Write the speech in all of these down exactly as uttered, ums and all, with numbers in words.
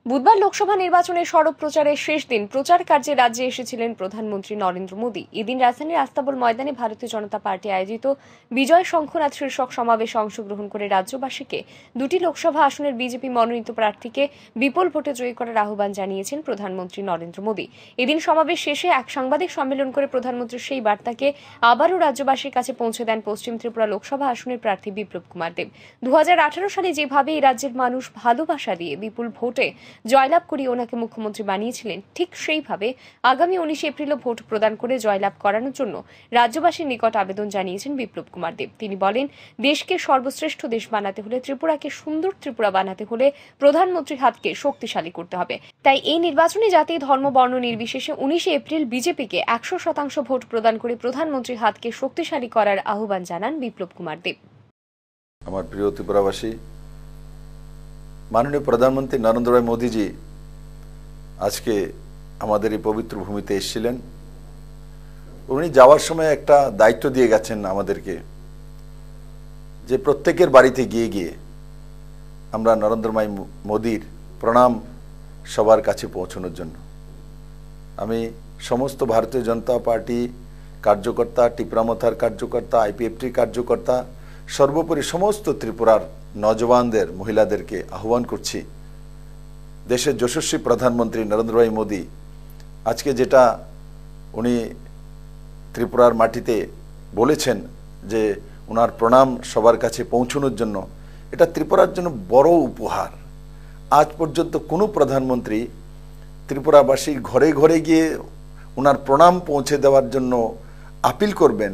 বুধবার লোকসভা নির্বাচনের সড়ক প্রচারের শেষ দিন প্রচার কার্যে রাজ্যে এসেছিলেন প্রধানমন্ত্রী নরেন্দ্র মোদী। এদিন রাজধানীর আস্তাবল ময়দানে ভারতীয় জনতা পার্টি আয়োজিত বিজয় শঙ্খনাদ শীর্ষক সমাবেশে অংশগ্রহণ করে রাজ্যবাসীকে দুটি লোকসভা আসনের বিজেপি মনোনীত প্রার্থীকে বিপুল ভোটে জয়ী করার আহ্বান জানিয়েছেন প্রধানমন্ত্রী নরেন্দ্র মোদী। এদিন সমাবেশ শেষে এক সাংবাদিক সম্মেলন করে প্রধানমন্ত্রীর সেই বার্তাকে আবারও রাজ্যবাসীর কাছে পৌঁছে দেন পশ্চিম ত্রিপুরা লোকসভা আসনের প্রার্থী বিপ্লব কুমার দেব। দু হাজার আঠারো সালে যেভাবে এই রাজ্যের মানুষ ভালোবাসা দিয়ে বিপুল ভোটে জয়লাভ করিয়ে ওনাকে মুখ্যমন্ত্রী বানিয়েছিলেন, ঠিক সেইভাবে আগামী উনিশে এপ্রিলও ভোট প্রদান করে জয়লাভ করানোর জন্য রাজ্যবাসীর নিকট আবেদন জানিয়েছেন বিপ্লব কুমার দেব। তিনি বলেন, দেশকে সর্বশ্রেষ্ঠ দেশ বানাতে হলে, ত্রিপুরাকে সুন্দর ত্রিপুরা বানাতে হলে প্রধানমন্ত্রীর হাতকে শক্তিশালী করতে হবে। তাই এই নির্বাচনে জাতি ধর্ম বর্ণ নির্বিশেষে উনিশে এপ্রিল বিজেপিকে একশো শতাংশ ভোট প্রদান করে প্রধানমন্ত্রীর হাতকে শক্তিশালী করার আহ্বান জানান বিপ্লব কুমার দেব। আমার প্রিয় ত্রিপুরাবাসী, মাননীয় প্রধানমন্ত্রী নরেন্দ্র ভাই মোদীজি আজকে আমাদের এই পবিত্র ভূমিতে এসেছিলেন। উনি যাওয়ার সময় একটা দায়িত্ব দিয়ে গেছেন আমাদেরকে, যে প্রত্যেকের বাড়িতে গিয়ে গিয়ে আমরা নরেন্দ্র ভাই মোদীর প্রণাম সবার কাছে পৌঁছানোর জন্য। আমি সমস্ত ভারতীয় জনতা পার্টি কার্যকর্তা, টিপ্রামথার কার্যকর্তা, আইপিএফটির কার্যকর্তা, সর্বোপরি সমস্ত ত্রিপুরার নজওয়ানদের, মহিলাদেরকে আহ্বান করছি, দেশের যশস্বী প্রধানমন্ত্রী নরেন্দ্র ভাই মোদী আজকে যেটা উনি ত্রিপুরার মাটিতে বলেছেন যে ওনার প্রণাম সবার কাছে পৌঁছানোর জন্য, এটা ত্রিপুরার জন্য বড় উপহার। আজ পর্যন্ত কোনো প্রধানমন্ত্রী ত্রিপুরাবাসীর ঘরে ঘরে গিয়ে ওনার প্রণাম পৌঁছে দেওয়ার জন্য আপিল করবেন,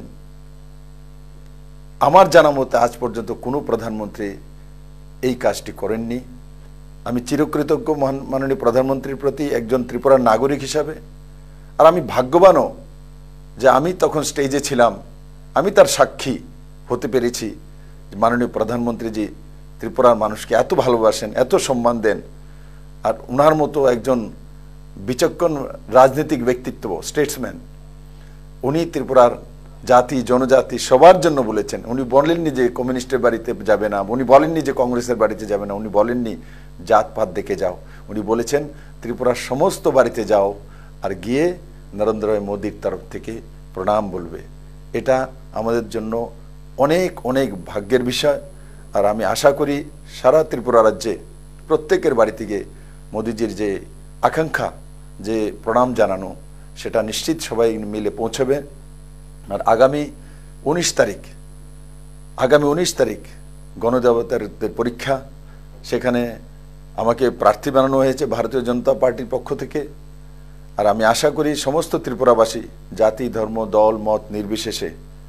আমার জানা মতে আজ পর্যন্ত কোনো প্রধানমন্ত্রী এই কাজটি করেননি। আমি চিরকৃতজ্ঞ মাননীয় প্রধানমন্ত্রীর প্রতি একজন ত্রিপুরার নাগরিক হিসাবে। আর আমি ভাগ্যবানও যে আমি তখন স্টেজে ছিলাম, আমি তার সাক্ষী হতে পেরেছি। মাননীয় প্রধানমন্ত্রীজি ত্রিপুরার মানুষকে এত ভালোবাসেন, এত সম্মান দেন। আর ওনার মতো একজন বিচক্ষণ রাজনৈতিক ব্যক্তিত্ব, স্টেটসম্যান, উনি ত্রিপুরার জাতি জনজাতি সবার জন্য বলেছেন। উনি বলেননি যে কমিউনিস্টের বাড়িতে যাবে না, উনি বলেননি যে কংগ্রেসের বাড়িতে যাবে না, উনি বলেননি জাতপাত দেখে যাও, উনি বলেছেন ত্রিপুরার সমস্ত বাড়িতে যাও আর গিয়ে নরেন্দ্র ভাই মোদীর তরফ থেকে প্রণাম বলবে। এটা আমাদের জন্য অনেক অনেক ভাগ্যের বিষয়। আর আমি আশা করি সারা ত্রিপুরা রাজ্যে প্রত্যেকের বাড়িতে গিয়ে মোদীজির যে আকাঙ্ক্ষা, যে প্রণাম জানানো, সেটা নিশ্চিত সবাই মিলে পৌঁছবে। আর আগামী উনিশ তারিখ আগামী উনিশ তারিখ গণদেবতাদের পরীক্ষা, সেখানে আমাকে প্রার্থী বানানো হয়েছে ভারতীয় জনতা পার্টির পক্ষ থেকে। আর আমি আশা করি সমস্ত ত্রিপুরাবাসী জাতি ধর্ম দল মত নির্বিশেষে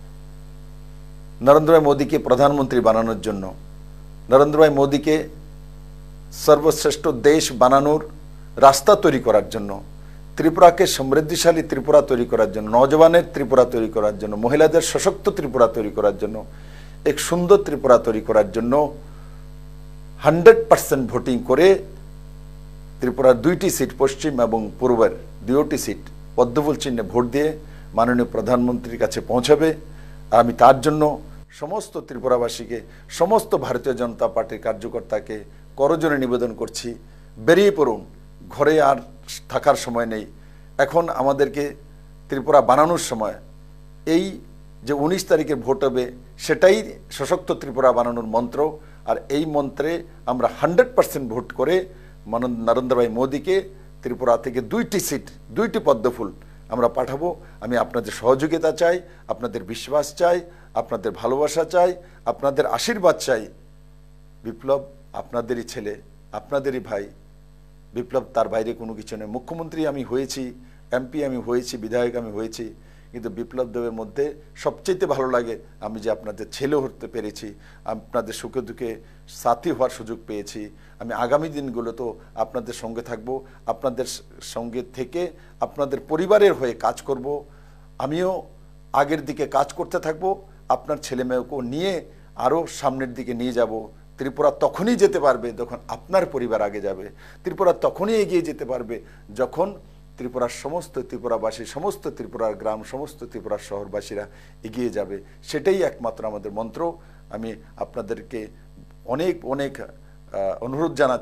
নরেন্দ্র ভাই মোদীকে প্রধানমন্ত্রী বানানোর জন্য, নরেন্দ্র ভাই মোদীকে সর্বশ্রেষ্ঠ দেশ বানানোর রাস্তা তৈরি করার জন্য, ত্রিপুরাকে সমৃদ্ধিশালী ত্রিপুরা তৈরি করার জন্য, নজওয়ানের ত্রিপুরা তৈরি করার জন্য, মহিলাদের সশক্ত ত্রিপুরা তৈরি করার জন্য, এক সুন্দর ত্রিপুরা তৈরি করার জন্য হান্ড্রেড পার্সেন্ট ভোটিং করে ত্রিপুরার দুইটি সিট, পশ্চিম এবং পূর্বের দুইটি সিট পদ্মফুল চিহ্নে ভোট দিয়ে মাননীয় প্রধানমন্ত্রীর কাছে পৌঁছাবে। আর আমি তার জন্য সমস্ত ত্রিপুরাবাসীকে, সমস্ত ভারতীয় জনতা পার্টির কার্যকর্তাকে করজোড়ে নিবেদন করছি, বেরিয়ে পড়ুন। ঘরে আর থাকার সময় নেই। এখন আমাদেরকে ত্রিপুরা বানানোর সময়। এই যে উনিশ তারিখে ভোট হবে, সেটাই সশক্ত ত্রিপুরা বানানোর মন্ত্র। আর এই মন্ত্রে আমরা হান্ড্রেড পার্সেন্ট ভোট করে নরেন্দ্র ভাই মোদীকে ত্রিপুরা থেকে দুইটি সিট, দুইটি পদ্মফুল আমরা পাঠাবো। আমি আপনাদের সহযোগিতা চাই, আপনাদের বিশ্বাস চাই, আপনাদের ভালোবাসা চাই, আপনাদের আশীর্বাদ চাই। বিপ্লব আপনাদেরই ছেলে, আপনাদেরই ভাই। বিপ্লব তার বাইরে কোনো কিছু নেই। মুখ্যমন্ত্রী আমি হয়েছি, এমপি আমি হয়েছি, বিধায়ক আমি হয়েছি, কিন্তু বিপ্লব দেবের মধ্যে সবচেয়ে ভালো লাগে আমি যে আপনাদের ছেলে হতে পেরেছি, আপনাদের সুখে দুঃখে সাথী হওয়ার সুযোগ পেয়েছি। আমি আগামী দিনগুলোতেও আপনাদের সঙ্গে থাকব, আপনাদের সঙ্গে থেকে আপনাদের পরিবারের হয়ে কাজ করব। আমিও আগের দিকে কাজ করতে থাকব, আপনার ছেলে মেয়েকেও নিয়ে আরও সামনের দিকে নিয়ে যাব। ত্রিপুরা তখনই যেতে পারবে যখন আপনার পরিবার আগে যাবে। ত্রিপুরা তখনই এগিয়ে যেতে পারবে যখন ত্রিপুরার সমস্ত ত্রিপুরাবাসী, সমস্ত ত্রিপুরার গ্রাম, সমস্ত ত্রিপুরার শহরবাসীরা এগিয়ে যাবে। সেটাই একমাত্র আমাদের মন্ত্র। আমি আপনাদেরকে অনেক অনেক অনুরোধ জানাচ্ছি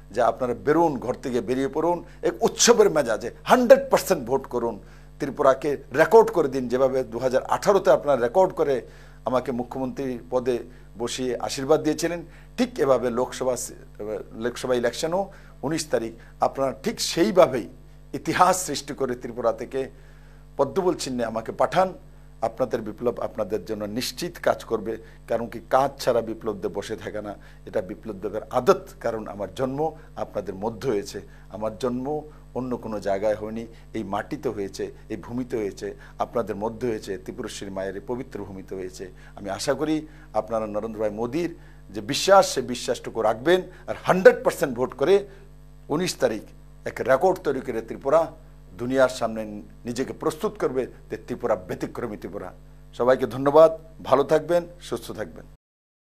যে আপনারা বেরোন, ঘর থেকে বেরিয়ে পড়ুন, এক উৎসবের মেজাজে হান্ড্রেড পার্সেন্ট ভোট করুন, ত্রিপুরাকে রেকর্ড করে দিন, যেভাবে দু হাজার আঠারোতে আপনারা রেকর্ড করে আমাকে মুখ্যমন্ত্রী পদে বসিয়ে আশীর্বাদ দিয়েছিলেন, ঠিক এভাবে লোকসভা লোকসভা ইলেকশনও উনিশ তারিখ আপনারা ঠিক সেইভাবেই ইতিহাস সৃষ্টি করে ত্রিপুরা থেকে পদ্মফুল চিহ্নে আমাকে পাঠান। আপনাদের বিপ্লব আপনাদের জন্য নিশ্চিত কাজ করবে, কারণ কি কাজ ছাড়া বিপ্লবদের বসে থাকে না, এটা বিপ্লবদের আদত। কারণ আমার জন্ম আপনাদের মধ্যে হয়েছে, আমার জন্ম অন্য কোনো জায়গায় হয়নি, এই মাটিতে হয়েছে, এই ভূমিতে হয়েছে, আপনাদের মধ্যে হয়েছে, ত্রিপুরেশ্বরী মায়ের এই পবিত্র ভূমিতে হয়েছে। আমি আশা করি আপনারা নরেন্দ্র ভাই মোদীর যে বিশ্বাস, সে বিশ্বাসটুকু রাখবেন আর হান্ড্রেড পার্সেন্ট ভোট করে উনিশ তারিখ এক রেকর্ড তৈরি করে ত্রিপুরা দুনিয়ার সামনে নিজেকে প্রস্তুত করবে যে ত্রিপুরা ব্যতিক্রমী ত্রিপুরা। সবাইকে ধন্যবাদ, ভালো থাকবেন, সুস্থ থাকবেন।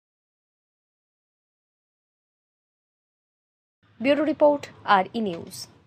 ব্যুরো রিপোর্ট আর ই নিউজ।